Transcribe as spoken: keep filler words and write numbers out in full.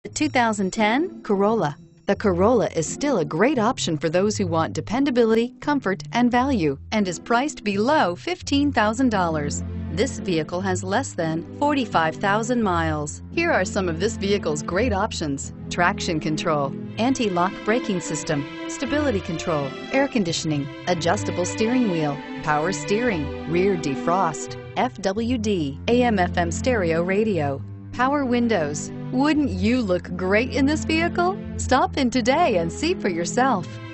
The two thousand ten Corolla. The Corolla is still a great option for those who want dependability, comfort, and value, and is priced below fifteen thousand dollars. This vehicle has less than forty-five thousand miles. Here are some of this vehicle's great options: traction control, anti-lock braking system, stability control, air conditioning, adjustable steering wheel, power steering, rear defrost, F W D, A M F M stereo radio, power windows. Wouldn't you look great in this vehicle? Stop in today and see for yourself.